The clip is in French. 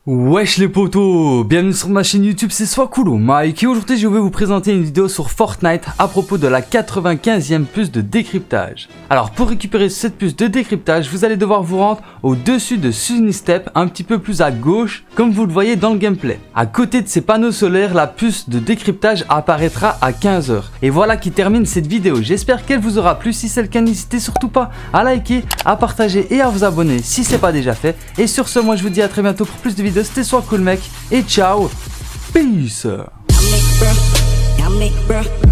Wesh les potos, bienvenue sur ma chaîne YouTube, c'est Swakulo Mike et aujourd'hui je vais vous présenter une vidéo sur Fortnite à propos de la 95e puce de décryptage. Alors pour récupérer cette puce de décryptage, vous allez devoir vous rendre au-dessus de Sunny Step, un petit peu plus à gauche, comme vous le voyez dans le gameplay. À côté de ces panneaux solaires, la puce de décryptage apparaîtra à 15 h. Et voilà qui termine cette vidéo, j'espère qu'elle vous aura plu. Si c'est le cas, n'hésitez surtout pas à liker, à partager et à vous abonner si c'est pas déjà fait. Et sur ce, moi je vous dis à très bientôt pour plus de vidéos. C'était Swakulo Mec et ciao, peace.